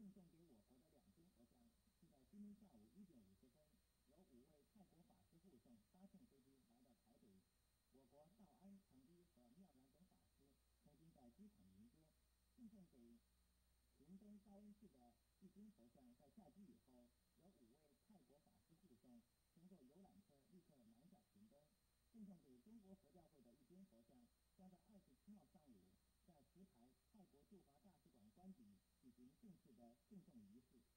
赠送给我国的2尊佛像是在今天下午1点50分，由5位泰国法师护送搭乘飞机来到台北。我国道安、长堤和妙然等法师曾经在机场迎接。赠送给屏东高恩寺的1尊佛像，在下机以后，由5位泰国法师护送，乘坐游览车立刻南下屏东。赠送给中国佛教会的1尊佛像，将在27号上午在石牌泰国驻华大使馆官邸举行正式的赠送仪式。